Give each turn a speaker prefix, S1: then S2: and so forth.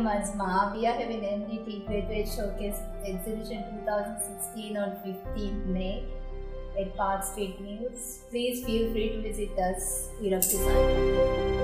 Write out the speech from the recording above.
S1: Azma. We are having AMDT Graduate Showcase exhibition 2016 on 15th May at Park Street Mews. Please feel free to visit us. We love design.